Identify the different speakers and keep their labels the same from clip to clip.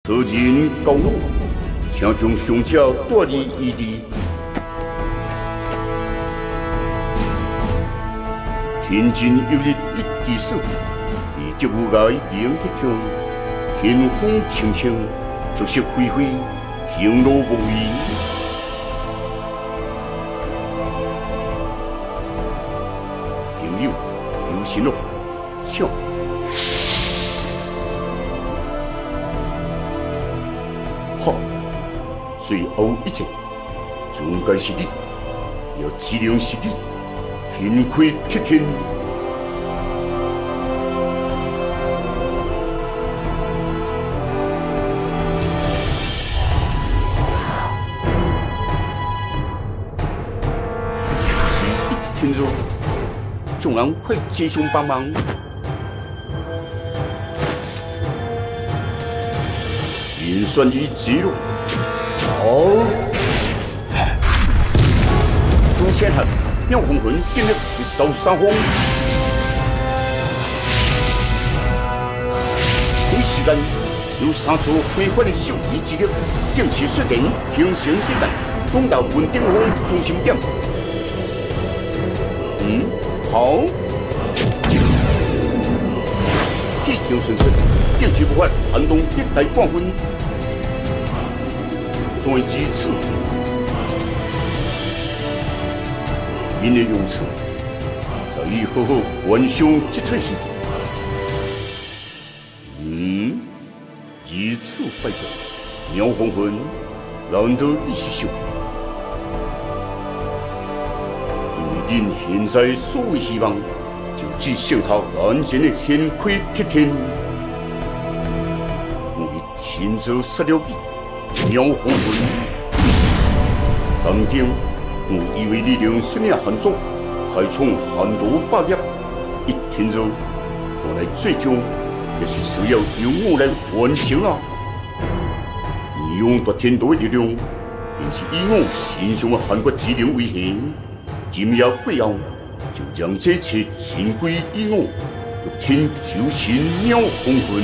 Speaker 1: 得人高怒，请将伤者带离异地。天真有日一滴水，地极无涯明铁中，天风清清，竹石飞飞，行路无遗。朋友，有心咯，笑。好，最后一节，终该是你，要质量是你。天开铁天，是一天热，众人快接兄帮忙。银算于肌肉，好，中千汉。妙红魂建立一扫三风，同时间有三处非凡的秀仪之力，定期率人形成敌人，攻到稳定风中心点。好，铁球顺顺，定期不发，寒冬一代冠军，终于如此。因的用词，在于好好完成这出戏。如此拜托，苗红魂，难道你是想？因为恁现在所有希望，就只剩下眼前的天开铁天。我亲自杀了你，苗红魂，曾经。我以为力量训练很重，开创很多霸业。一天中，看来最终也是需要由我来完成了。你用夺天道的力量，便是以我心上的韩国之灵为限。今夜过后，就让这一切尽归于我。欲天求神鸟红魂，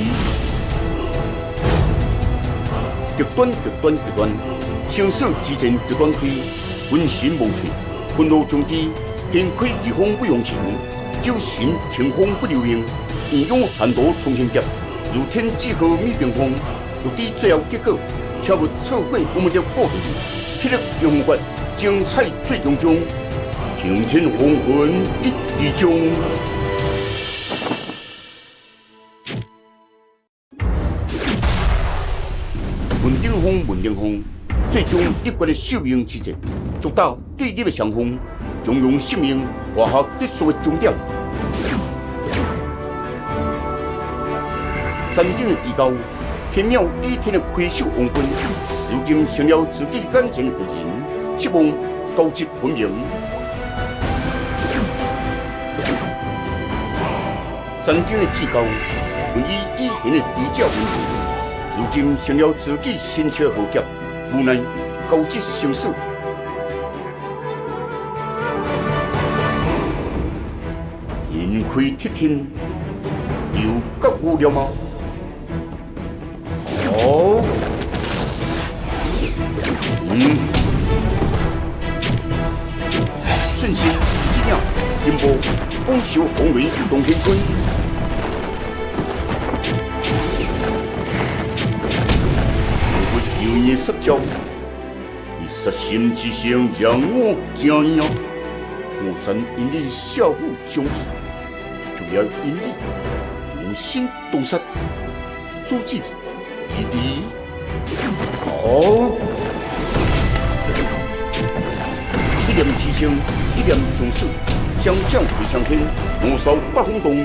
Speaker 1: 极端，生死之间极端开。浑身无趣，愤怒中之，天开地风不用情，九神天风不留名，义勇寒毒重新劫，如天之河灭冰封，不知最后结果，却不错过我们的报应。霹雳勇冠，精彩最终中，晴天红魂一滴中。稳定风。最终一国的寿命之节，足到对立的相逢，将用性命画下结束的终点。山顶的地高，天庙倚天的魁首王君，如今成了自己眼前的敌人，希望高级文明。山顶的至高，本以前的低教文明，如今成了自己身车豪杰。无奈高级生死，天开铁天，又觉悟了吗？好，顺心这样，天波攻守宏伟动天坤。有你失焦，你杀心之心让我惊讶。我曾因你效不忠义，就要因你用心动杀，阻止你弟弟。好，一念之心，一念中死，相将回向天，怒扫八风洞。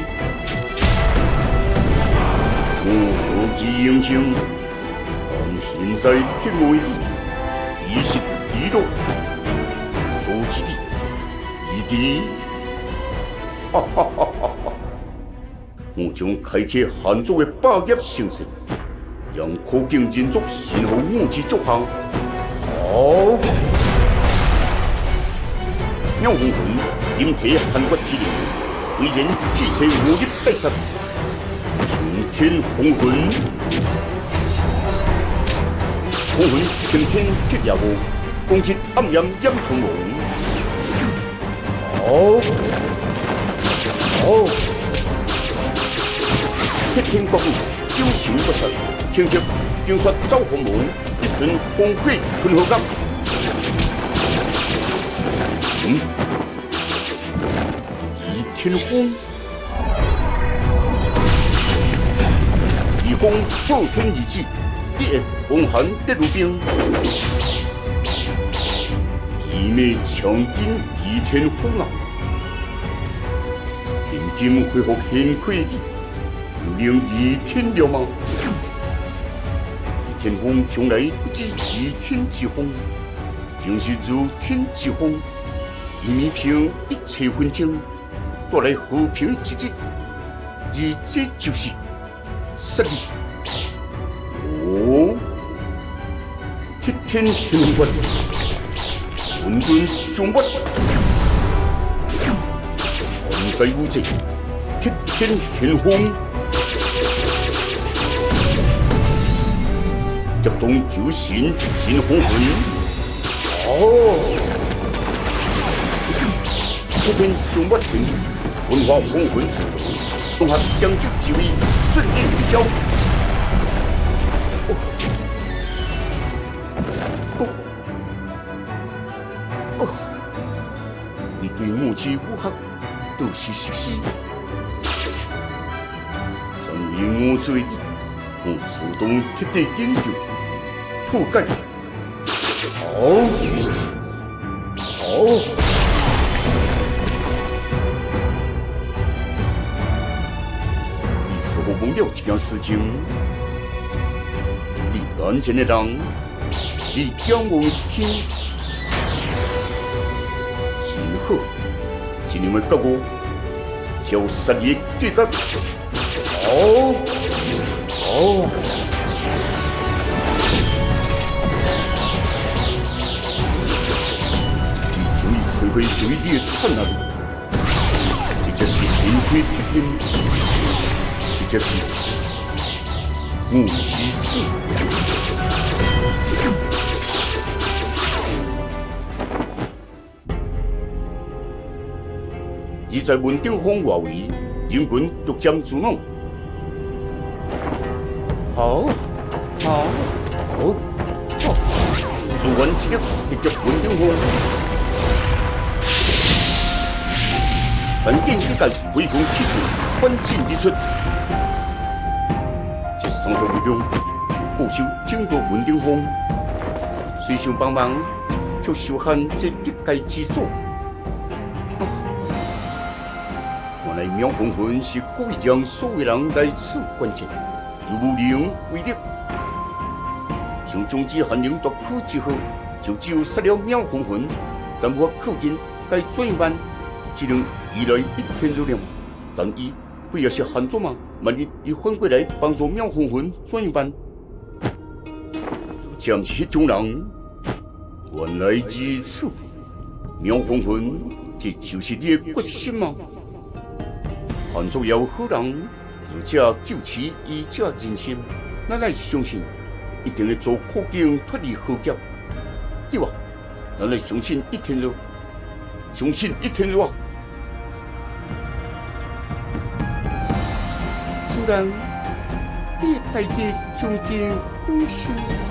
Speaker 1: 我何其英雄！现在天外地，已是地落，阻止你，弟弟，哈哈哈哈！我将开启汉族的霸业盛世，让苦境人族先后我之足下。好，鸟红魂顶替汉国之灵，为人气势无力带杀，晴天红魂。 红魂擎天铁牙舞，攻击暗阳阴重龙。铁天国度九神不杀，轻击冰雪走红龙，一瞬风火吞河江。倚天风。 风破天而至，一夜风寒跌入冰。一枚强劲倚天风啊！现今恢复天魁地，又令倚天了吗？倚天风从来不知倚天之风，竟是如天之风，以弥平一切纷争，带来和平之治，而这就是。 实力铁天天龙棍，混沌凶物，红盖无际，铁天天风，急动九神神红魂，铁天凶物天意，文化红魂之龙，综合将军之威。 顺应宇宙。你对武器武学都是熟悉，专业武术的，我主动彻底研究、破解。忘了这件事情，你眼前的人，你仰望天，真好，今年的觉悟，就实力记得。你注意摧毁水里的灿烂，这就是天魁铁天。 这是武西子，而在文鼎峰外围，人群独将自弄。好，做完这个直接文鼎峰，本定之间恢复气势，关进之出。 上头力量，固守整个文鼎峰，虽想帮忙，却受限这必该之所。原来苗红魂是故意将所有人来此关键，又无能为力。想将之韩灵夺取之后，就只有杀了苗红魂，但无法靠近该转一万，只能依赖一天力量，但伊。 不也是汉族吗？万一伊反过来帮助苗红魂转一班，就将是迄种人。原来如此，苗红魂，这就是你的决心吗？汉族有好人，就这救持以这人心，咱来相信，一定会做苦境脱离浩劫，对吧？咱来相信一天路，相信一天路啊！ 主人，你大家中间恭喜。